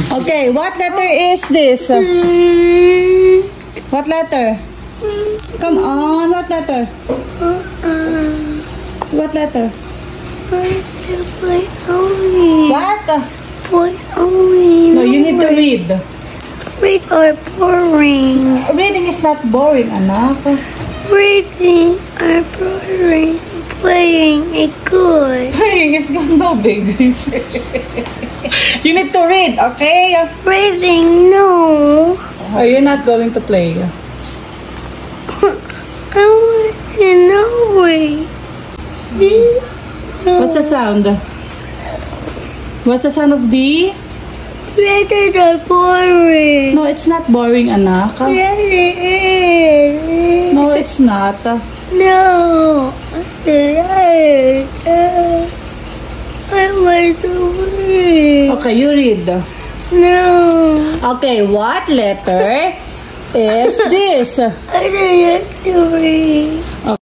Okay, what letter is this? What letter? Come on, what letter? What letter? What? No, you need to read. Read or boring? Reading is not boring, anak. Reading or boring? Playing is good. Playing is good, no, baby. You need to read, okay? Reading, no. Are you not going to play? I want to know it. What's the sound? What's the sound of D? Letters are boring. No, it's not boring, anak. Yes, it is. No, it's not. No. I want to read. Okay, you read. No. Okay, what letter is this? I don't have to read.